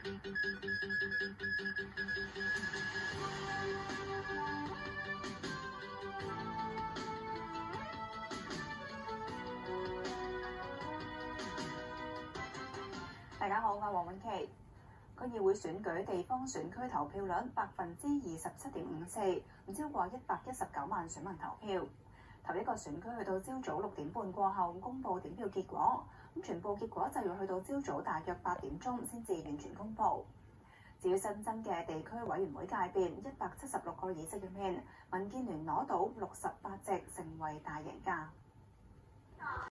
大家好，我係黃永琪。區議會選舉地方選區投票率27.54%，超過119萬選民投票。頭一個選區去到朝早6點半過後公佈點票結果，全部結果就要去到朝早大約8點鐘先至完全公佈。至於新增嘅地區委員會界別，176個議席入面，民建聯攞到68席，成為大贏家。